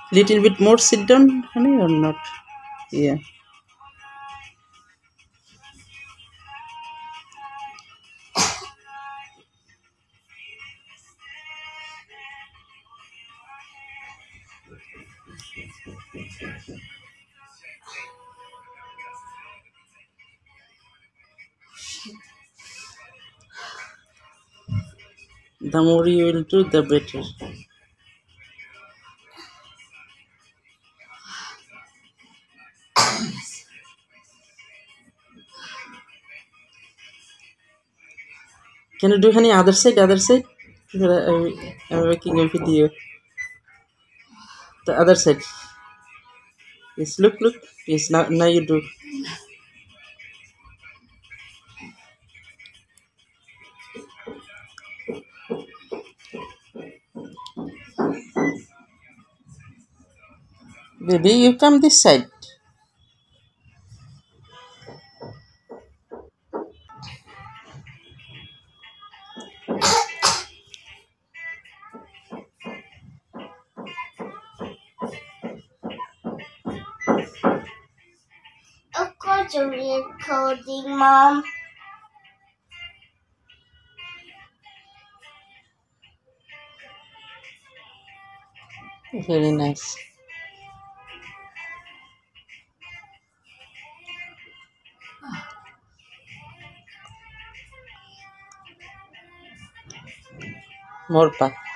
Little bit more sit down, honey, or not? Yeah. The more you will do, the better. Can you do honey other side? Other side? I'm making a video. The other side. Yes, look, look. Yes, now you do. Baby, you come this side. Of course you're recording, Mom. Very nice. More pa.